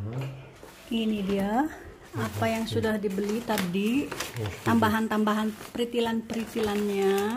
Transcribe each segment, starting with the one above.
Ini dia apa yang sudah dibeli tadi, tambahan-tambahan peritilan-peritilannya.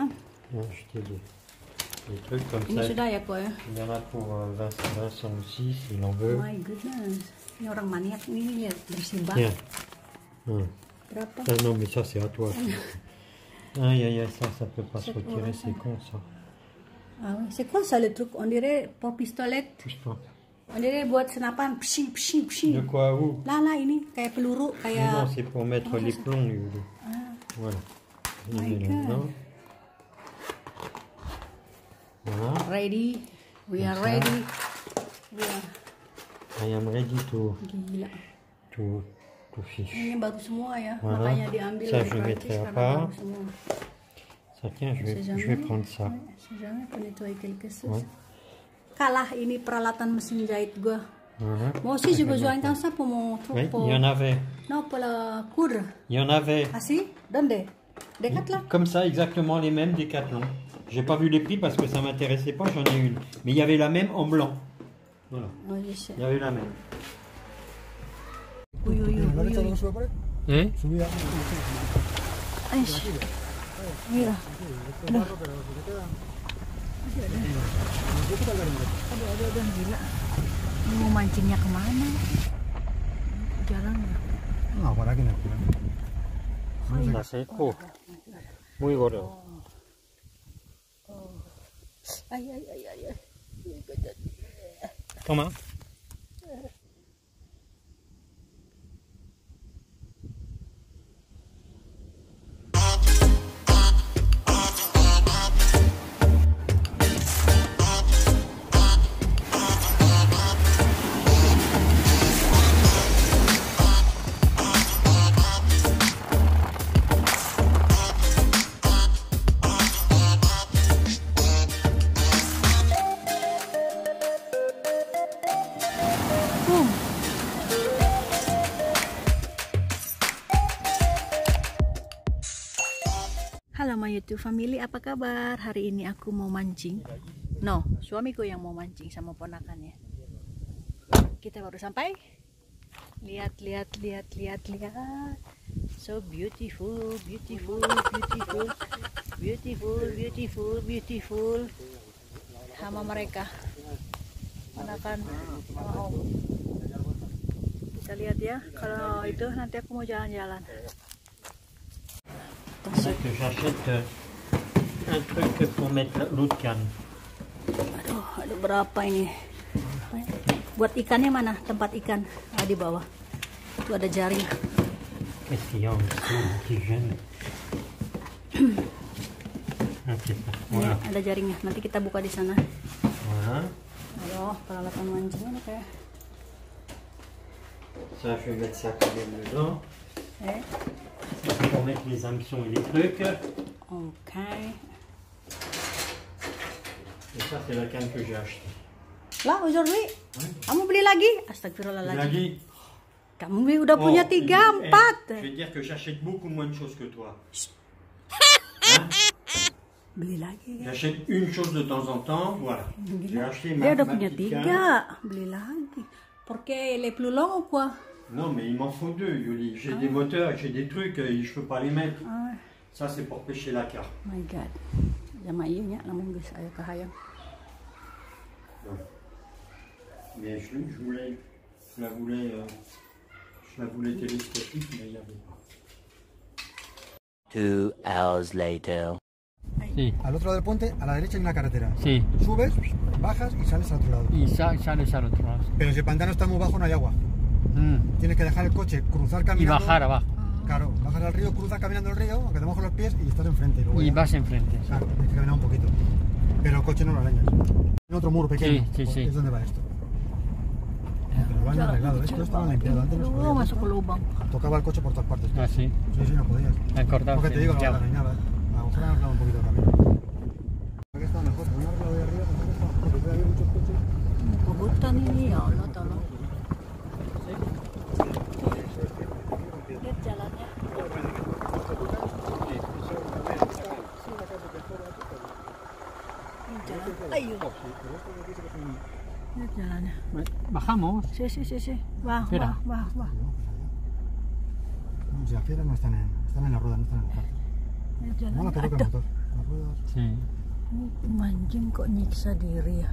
Ini sudah ya kok ya. Il y en a pour Vincent aussi, s'il en veut. Oh my goodness, ini orang maniak nih, lihat bersih Tiens. banget. Berapa? Ah non, mais ça c'est à toi. Aïe aïe aïe, ça peut pas se retirer, c'est con ça. Ah, c'est quoi ça le truc? On dirait pour pistolet. On dirait buat senapan, pshing pshing pshing. De quoi où? Lah ini kayak peluru, kayak. Non, c'est pour mettre les plombs. Voilà. Oh my God. Voilà. Ready, we are ready. I am ready to Gila. fish. Ini baru semua ya, Voilà. makanya diambil Ça, dari je Prancis mettrai à karena part. baru semua. Ça tient, je vais prendre ça. Si jamais pour nettoyer quelque chose. Ouais. Kalah ini peralatan mesin jahit gua. Voilà. Moi aussi j'ai besoin d'un ça pour mon truc. Oui, pour... il y en avait. Non, pour la coudre. Il y en avait. Ah si? Donde? Decathlon? Comme ça, exactement les mêmes Decathlon. J'ai pas vu les prix parce que ça m'intéressait pas, j'en ai une. Mais il y avait la même en blanc. Voilà. Oh, je sais. Il y avait la même. Uy. Hein? Ay, mira. Aduh. Aduh, gila. Ini mau mancingnya kemana? Jalan ya? No, por aquí no. Ça c'est trop. Muy gordo. Ay. Toma. Halo my YouTube family, apa kabar? Hari ini aku mau mancing. No, suamiku yang mau mancing sama ponakannya. Kita baru sampai. Lihat. So beautiful. Sama mereka. Ponakan sama om. Kita lihat ya. Kalau itu nanti aku mau jalan-jalan. Que j'achète un truc pour mettre l'autre canne. Aduh, ada berapa ini? Buat ikannya mana? Tempat ikan di bawah. Itu ada jaring. Qu'est-ce qu'il y a en dessous qui gêne? Voilà. Ada jaringnya. Nanti kita buka di sana. Voilà. Aduh, peralatan mancingnya kayak. Ça, je vais mettre ça quand même dedans. Pour mettre les hameçons et les trucs. Ok. Et ça, c'est la canne que j'ai achetée. Lah, aujourd'hui? Kamu beli lagi? Astagfirullahaladzim. Lagi. Kamu udah punya 3, 4. Je vais dire que j'achète beaucoup moins de choses que toi. Beli lagi ya. J'achète une chose de temps en temps, voilà. J'ai acheté Dia udah ma punya petite 3. canne. Beli lagi. Porque les plus longs ou quoi? Non, mais il m'en faut 2, Yoli. J'ai des moteurs, j'ai des trucs, je peux pas les mettre. Ça, c'est pour pêcher la carpe. My God. Sama iya nya, lamun geus aya kahayang. Mais je la voulais télescopique, mais il n'y avait pas. 2 hours later. Sí. Al otro lado del puente, a la derecha hay una carretera. Sí. Subes, bajas y sales al otro lado. Y sales al otro lado. Pero si el pantano está muy bajo, no hay agua. Tienes que dejar el coche, cruzar caminando. Y bajar abajo. Claro, bajas al río, cruzas caminando el río, aunque te mojes los pies y estás enfrente. Y vas enfrente. Claro, tienes que caminar un poquito. Pero el coche no lo arañas. En otro muro pequeño. Sí. Es donde va esto. Pero lo han arreglado, esto estaba limpiado. Antes no se podía Masuk ke lubang. Tocaba el coche por todas partes. Ah, sí. Sí, no podías. Han cortado. Porque te digo, no arañaba. A lo mejor han arreglado un poquito el camino. Aquí está mejor, no han arreglado de arriba, tampoco está mejor, porque había muchos coches. Hutan ini ya Allah tolong. Lihat jalannya. Ini jalan. Ayo. Lihat jalannya. Bajamos. Sí, sí, sí, sí. Va, Espera. va. No, si las piedras no están en la rueda, no están en la parte. Lihat No, la que jalannya. toca el motor. Las ruedas. Sí. Ini mancing kok nyiksa diri ya.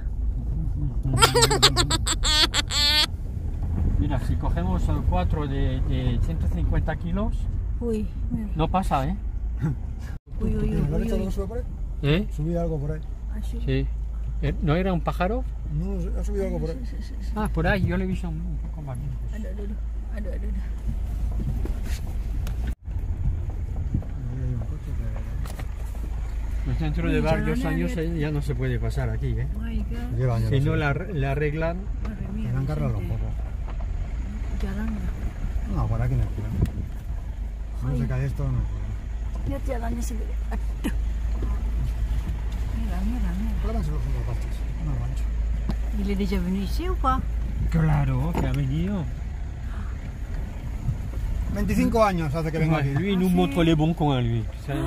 Mira, si cogemos 4 de 150 kilos, Uy, mira. no pasa, ¿eh? Uy, uy, uy, ¿No has uy, hecho uy. algo sube por ahí? ¿Eh? ¿Subí algo por ahí? Así. Sí. ¿No era un pájaro? No, ha subido algo por ahí. Sí, sí, sí. Ah, por ahí, yo le he visto un poco más lejos. Aduh. Ahí hay un coche Pues dentro de Uy, varios jalannya años lihat. ya no se puede pasar aquí, ¿eh? Oh my god. que lleva años. Si no así. la arreglan, Madre mía. Tendrán que arreglarlo un Vicente. poco. Jalannya. No, por aquí no es problema. Si no se cae esto, no es problema. Lihat jalannya sendiri. Aduh. Mira. Clávanse los parches. No mancho. Il est déjà venu ici ou pas? claro, que ha venido. 25 años hace que vengo aquí. Lui, nous sí. montre les bons coins, lui. tu sais.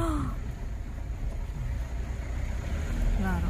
Claro.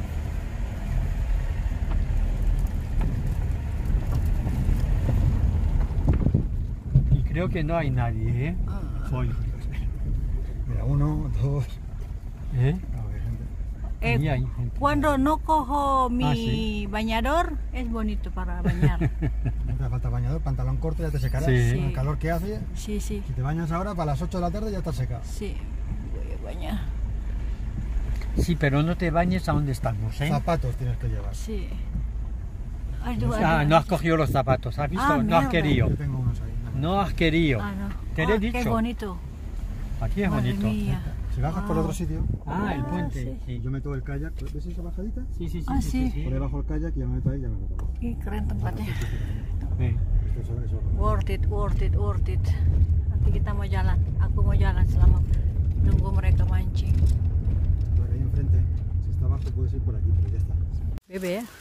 Y creo que no hay nadie, ¿eh? Hoy. Mira, 1, 2. ¿Eh? Claro, hay gente. Eh, Ahí hay gente. Cuando no cojo mi sí. bañador, es bonito para bañar. No te falta bañador, pantalón corto, ya te secarás. Sí. Con el calor que hace, Sí. si te bañas ahora, para las 8 de la tarde ya estás secado. Sí, voy a bañar. Sí, pero no te bañes a donde estamos, ¿eh? Zapatos tienes que llevar. Sí. Aduh, Ah, aduh. no has cogido los zapatos, ¿has visto? Ah, no has mierda. querido. Yo tengo unos ahí. No has querido. Ah, no. Te lo he Oh, Qué dicho. bonito. Aquí es Madre bonito. mía. Si bajas por Wow. otro sitio, Ah, el Ah, puente. sí. Sí. yo meto el kayak. ¿Ves esa bajadita? Sí. Ah, sí. Por debajo el kayak y ya me meto ahí y ya me meto abajo. Ih, keren tempatnya. Sí. Eso. Worth it. Nanti kita mau jalan. Aku mau jalan selama nunggu mereka mancing. Por ahí enfrente, si está abajo puedes ir por aquí, pero ya está. Bebe ya.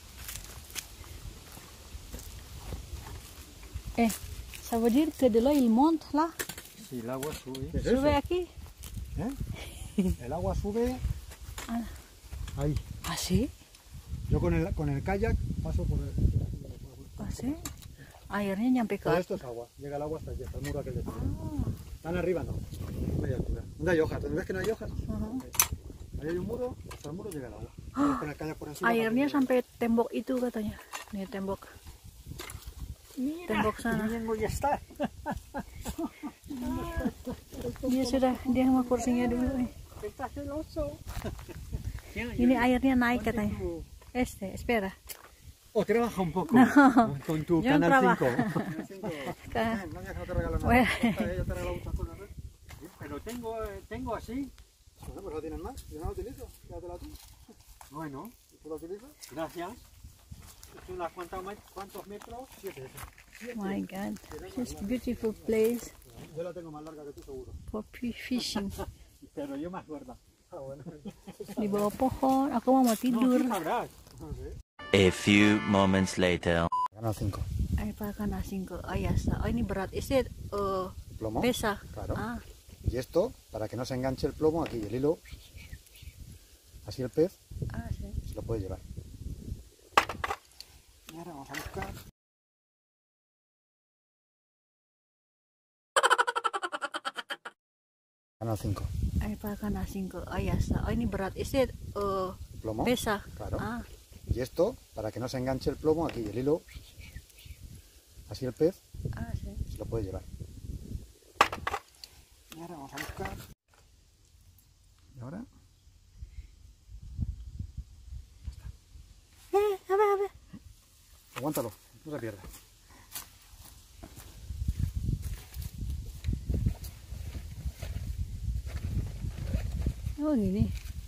Ça veut dire que de là il monte là. Sí, el agua sube. ¿Qué es Sube eso? aquí. El agua sube Ah. ahí. Ah, sí? Yo con el kayak paso por el... Ah, sí? Airnya nyampe ke Todo atas. esto es agua. Llega el agua hasta allí, hasta el muro aquel de atrás. Ah. Tan arriba no. Media altura. ¿Dónde hay hojas? ¿Dónde ves que no hay hojas? Ujú. Ahí hay un muro, hasta el muro llega el agua. Ahora con el kayak por encima. Airnya sampai tembok itu katanya. Nih tembok. Tembok sana. ya está. Dia sudah, dia sama kursinya dulu. Está celoso. Ini airnya naik katanya. Espera. O trabaja un poco con tu yo Canal trabajo. 5. Ka- No, no te regalo nada. Bueno. Yo te regalo muchas cosas. Pero tengo así. Bueno, pues lo tienes más. Yo no lo utilizo. Quédatela tú. Bueno, ¿Tú lo utilizas? gracias. ¿Es unas cuántos metros? 7. My God, this beautiful place Yo la tengo más larga que tú seguro. for fishing. Pero yo más gorda. Ah, bueno. Di bawah pohon, aku mau tidur. No, tú sabrás. A few moments later. Canal 5. Ay, pakan asing ke ayasa. Oh, ini berat. Is it Plomo. pesa? Claro. Ah, Y esto, para que no se enganche el plomo, aquí el hilo, así el pez sí. se lo puede llevar. Y ahora vamos a buscar. Canal 5. Ay, pakan asing ke ayasa. Oh, ini berat. Is it Plomo. pesa? Claro. Ah, Y esto, para que no se enganche el plomo, aquí el hilo, así el pez sí. se lo puede llevar. Y ahora vamos a buscar. Y ahora. A ver. Aguántalo, no se pierda. Oh, gini.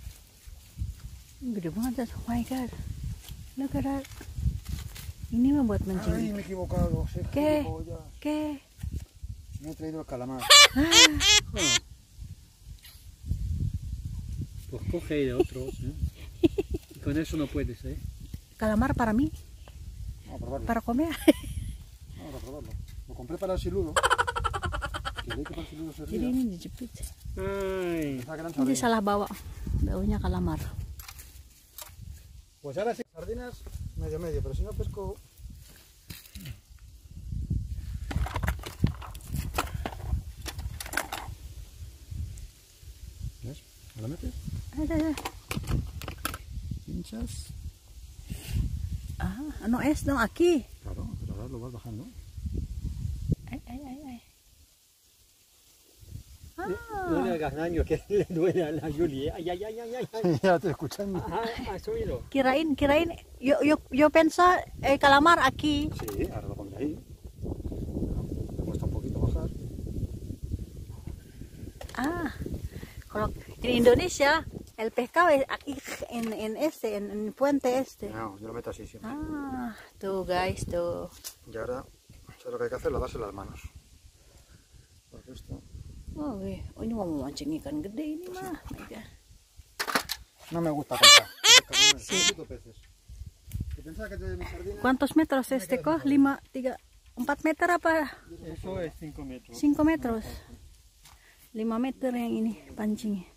Gede banget. Oh my God. Look at that. Ini mah buat Ay, mancing. me he equivocado. Sí, ¿Qué? gilipollas. ¿Qué? Me he traído el calamar. Pues coge de otros. Y con eso no puedes, ¿eh? Calamar para mí, Vamos a probarlo. para comer. Vamos a probarlo. Lo compré para el siludo. Que leí que para el siludo se Jadi ría. ini dijepit. Ay. Pensaba que eran Ini sardinas. salah bawa. Baunya calamar. Pues ahora sí, sardinas. sardinas medio medio, pero si no pesco... ¿Ves? ¿La metes? Pinchas. Ah, no es, no, aquí. Claro, pero ahora lo vas bajando. Ay, ay, ay, ay. No le hagas daño, que le duele a la Julie. Ay, ay, ay, ay, ay. Ya estoy escuchando. ¿Has oído? Kirain, yo pensaba el calamar aquí. Sí, ahora lo pondré ahí. Me cuesta un poquito bajar. Ah, kalau en Indonesia el pescado es aquí en el puente este. No, yo lo meto así siempre. Ah, tuh guys, tuh. Y ahora, ¿sabes lo que hay que hacer? Lavarse las manos. Porque esto... Oh, ini mau memancing ikan gede ini mah. No me gusta pescar. Necesito peces. Y pensaba que te de mi sardina... ¿Cuántos metros este kok? 4 meter apa? Eso es 5 metros. 5 metros. 5 meter yang ini pancingnya.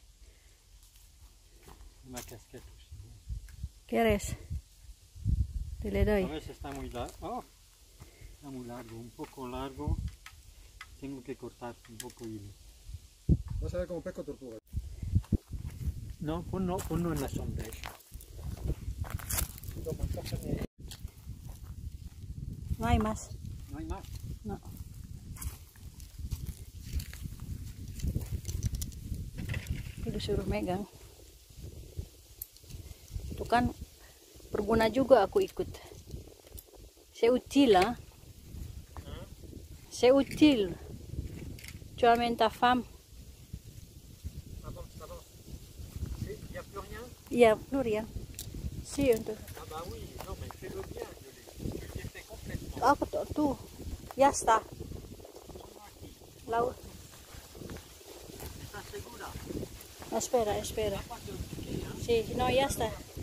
Una casqueta. ¿Quieres? Te le A doy. veces está muy largo. Oh, está muy largo, un poco largo. Tengo que cortar un poco hilo. Vas a ver cómo pesco tortuga. No, ponlo en la sombra. Eso. Toma, cógeme. No hay más. No hay más. No. Aku disuruh megang. Tuh kan berguna juga aku ikut. C'est utile, hein? C'est utile. Tu amènes ta femme. Il n'y a plus rien? Iya, plus rien. Si, untuk. Ah bah oui, non mais fais-le bien, Julie. Tu l'as fait complètement. Aku tuh. Ya está. Laut. ¿Estás segura? Espera. Sí, no, ya está.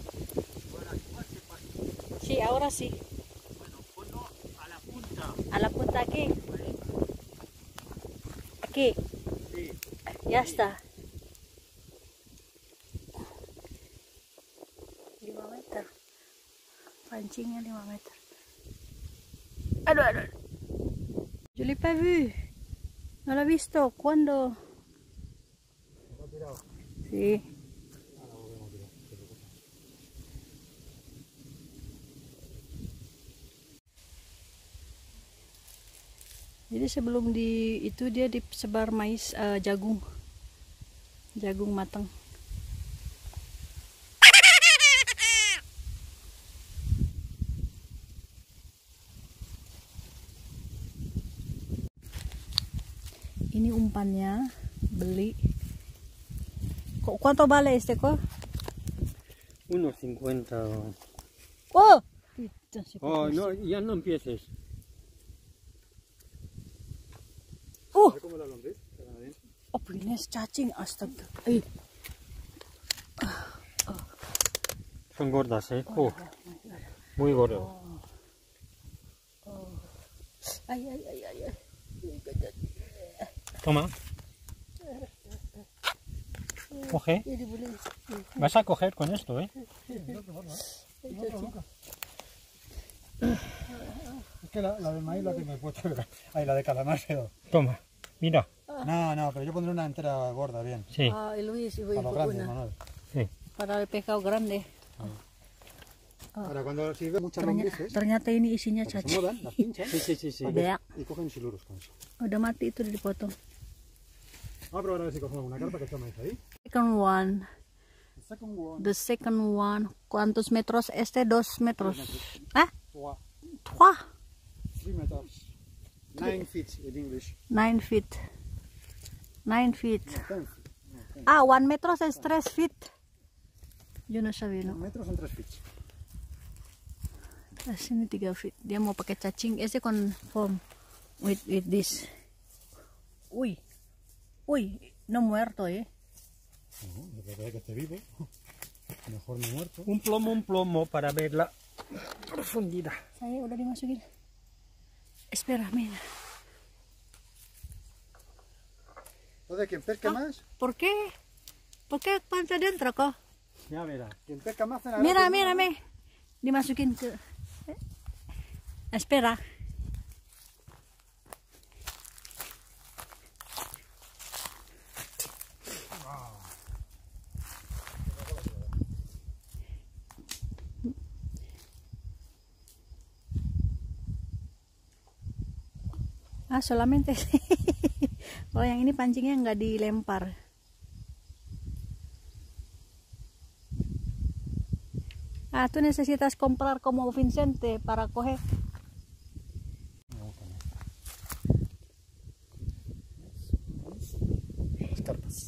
Sí, ahora sí. Bueno, ponlo a la punta. A la punta aquí. Aquí. Sí. Ya está. 5 meter. Pancingnya 5 meter. Aduh. Je l'ai pas vu. No lo he visto. ¿Cuándo? Sí. Jadi sebelum itu dia disebar mais jagung matang. Ini umpannya beli. ¿Cuánto vale este kok? 1.50. Oh, Oh, no, ya no empieces. ¿Cómo la lombriz? Oh, ini cacing, astaga. Son gordas, ¿eh? Muy gordas. Ay. Toma. Coge. Vas a coger con esto, ¿eh? Es que la de maíz la tengo puesta. Ahí, la de calamar, pero... Toma. Mira. No, pero yo pondré una entera gorda, bien. Sí. Luis, Para los grandes, Manuel. Sí. para el pescado grande. Ahora, cuando si ves muchas lombrices, Ternyata ini isinya se cacing. muevan, las pinchas Sí. Beak. y cogen siluros con eso. Udah mati itu dipotong. Vamos a probar a ver si cogemos alguna carpa que echamos ahí. Second one. The second one. The second one. ¿Cuántos metros? Este 2 metros. ¿Ah? 3 3. meters. 9 feet in English. 9 feet. 9 feet. 10 feet. Ah, 1 metro es 3 feet. Yo no sabía, 1 ¿no? metro son 3 feet. Sini 3 feet. Dia mau pakai cacing. Ese conform with this. Uy, no muerto, No, de verdad que esté vivo. Mejor no muerto. Un plomo para ver la profundidad. Saya udah dimasukin. Espera, mira. Entonces, quien pesque más, ¿Por qué? ¿Por qué cuánto dentro, co? Ya verás. quien pesca más, cena Mira, gratis, mira, ¿no? mira. dimasukin ke espera. Solamente kalau yang ini pancingnya nggak dilempar. Tú necesitas comprar como Vicente para coger. Las carpas.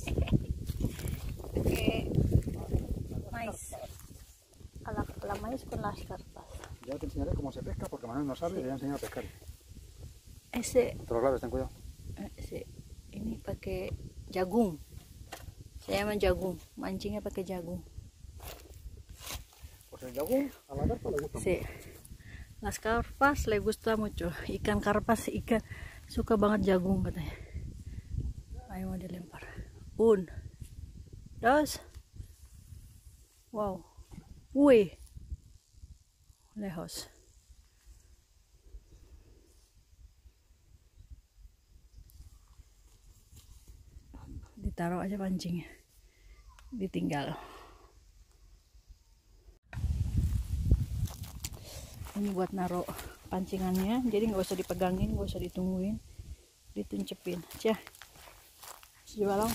Maíz. La maíz con las carpas. Ya te enseñaré cómo se pesca porque Manuel no sabe y le voy a enseñar a pescar. Ese, Te lo claves, ten cuidado. ini pakai jagung. Saya llama jagung. Mancingnya pakai jagung. Pues el jagung a la carpa le gusta. Sí. Las carpas le gusta mucho. Ikan karpas, ikan suka banget jagung katanya. Ayo mau dilempar. 1, 2. Wow. Wih. Lejos. Ditaruh aja pancingnya. Ditinggal. Ini buat naruh pancingannya, jadi nggak usah dipegangin, nggak usah ditungguin, dituncepin aja. Jualan.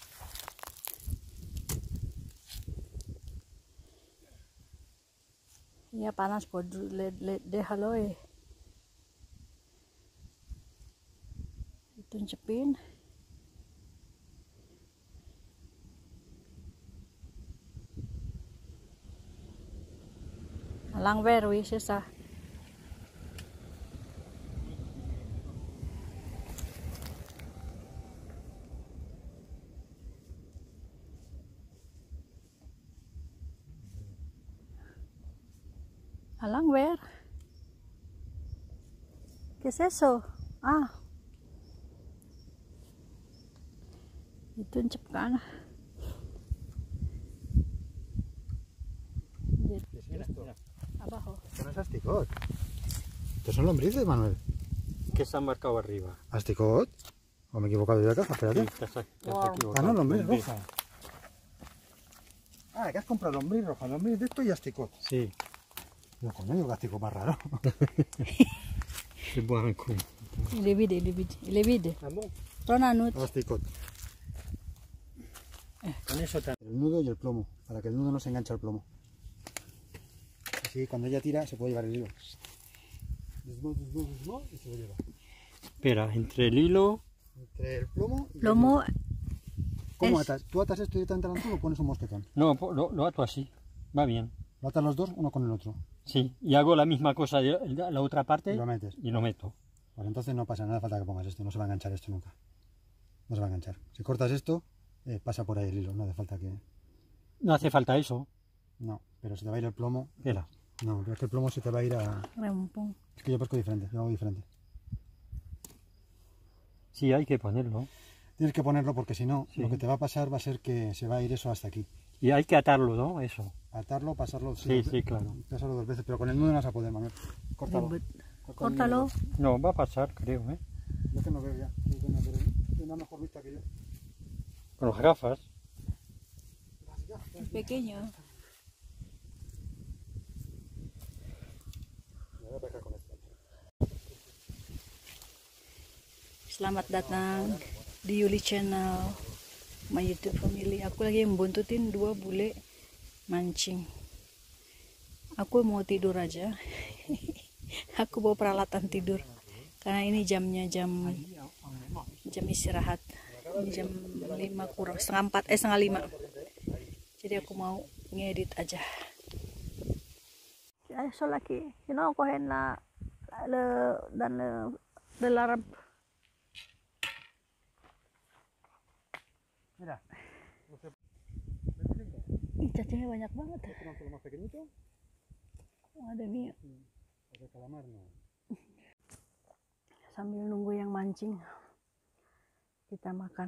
Ya panas bodoh, déjalo dituncepin. Lang ver, wis esa. Alang ver. ¿Qué es eso? Dituncepkan. Abajo. Esto no es asticot. Estos son lombrices, Manuel. ¿Qué se ha marcado arriba? ¿Asticot? ¿O me he equivocado de la caja? Espérate. Sí, te has Wow. equivocado. No, lombriz roja. Que has comprado lombriz roja, lombriz de esto y asticot. Sí, No, coño, digo que asticot más raro. c'est boire un coup. Il est vide. Ah bon? Ronanut. Asticot. Con eso te... El nudo y el plomo, para que el nudo no se enganche al plomo. Así cuando ella tira se puede llevar el hilo. Y se lo lleva. Espera, entre el hilo... Entre el plomo y Plomo. el nudo. ¿Cómo es- atas? ¿Tú atas esto directamente al anzuelo o pones un mosquetón? No, lo ato así. Va bien. Lo atas los dos, uno con el otro. Sí, y hago la misma cosa de la otra parte Y lo metes. y lo meto. Pues entonces no pasa nada, falta que pongas esto, no se va a enganchar esto nunca. No se va a enganchar. Si cortas esto, pasa por ahí el hilo, no hace falta que... No hace falta eso. No, pero se te va a ir el plomo. Espera. No, pero es que el plomo se te va a ir a... Rempong. Es que yo pesco diferente, yo hago diferente. Sí, hay que ponerlo. Tienes que ponerlo porque si no, Sí. lo que te va a pasar va a ser que se va a ir eso hasta aquí. Y hay que atarlo, ¿no? Eso. Atarlo, pasarlo... Sí, sí, claro. Pasarlo 2 veces, pero con el nudo no vas a poder, Manuel. Córtalo. Córtalo. No, va a pasar, creo, ¿eh? Yo que no veo ya. Tú tienes una mejor vista que yo. Con las gafas. Pequeño. Me voy a pescar con esto. Selamat datang di Yuli Channel, my YouTube family. Aku lagi membuntutin 2 bule mancing. Aku mau tidur aja. Aku bawa peralatan tidur karena ini jamnya jam istirahat. Ini jam 5 kurang, setengah 5. Jadi aku mau ngedit aja. Eso lagi, cogen de la ramp. Mira. Ih, cacingnya banyak banget. Lo más pequeñito, Ada nih. o de calamar no. Sambil nunggu yang mancing, kita makan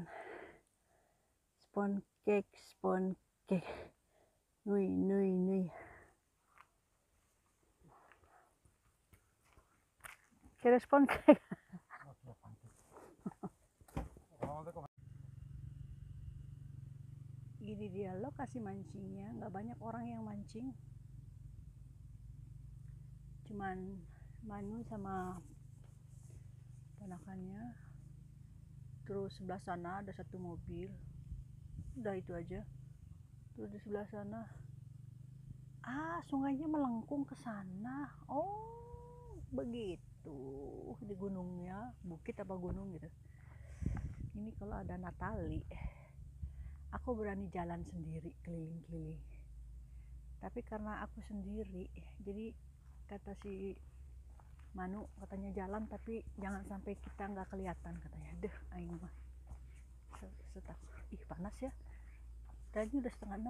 spawn cake. Nui. kasih respon. Gini dia lokasi mancingnya, nggak banyak orang yang mancing, cuman Manu sama ponakannya. Terus sebelah sana ada satu mobil, udah itu aja. Terus di sebelah sana sungainya melengkung ke sana. Oh begitu, di gunungnya, bukit apa gunung gitu. Ini kalau ada Natali aku berani jalan sendiri keliling-keliling, tapi karena aku sendiri jadi kata si Manu, katanya jalan tapi jangan sampai kita nggak kelihatan katanya. Deh aing mah setak, ih panas ya, tadi udah 5:30.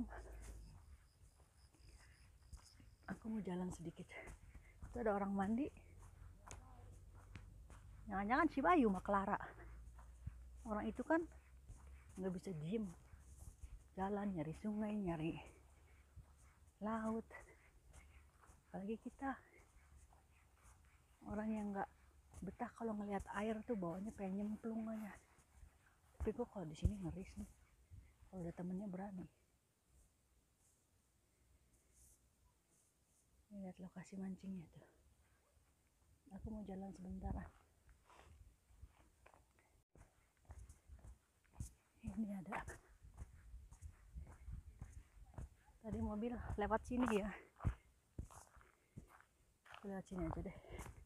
Aku mau jalan sedikit. Itu ada orang mandi, jangan-jangan si Bayu sama Clara. Orang itu kan nggak bisa diem, jalan nyari sungai, nyari laut. Apalagi kita orang yang nggak betah kalau ngelihat air tuh bawahnya pengen nyemplung aja. Tapi kok kalau di sini ngeri nih, kalau ada temennya berani. Lihat lokasi mancingnya tuh. Aku mau jalan sebentar. Ini ada. Tadi mobil lewat sini ya. Lewat sini aja deh.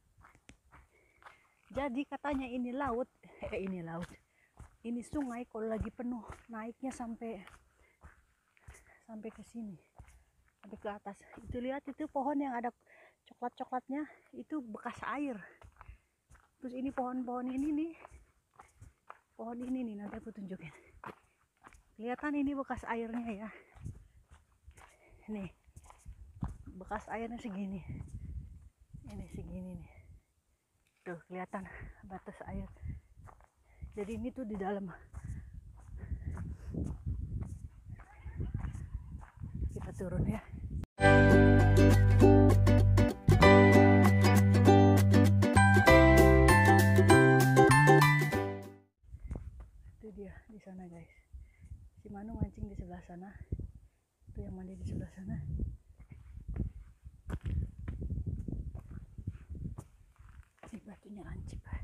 Jadi katanya ini laut, ini sungai kalau lagi penuh naiknya sampai ke sini, sampai ke atas. Itu lihat itu pohon yang ada coklat-coklatnya, itu bekas air. Terus ini pohon-pohon ini nih, nanti aku tunjukin. Kelihatan ini bekas airnya ya. Nih, bekas airnya segini. Ini segini nih. Tuh kelihatan batas air. Jadi ini tuh di dalam. Kita turun ya. Itu dia di sana guys. Si Manu mancing di sebelah sana. Itu yang mandi di sebelah sana. Ini batunya lancip.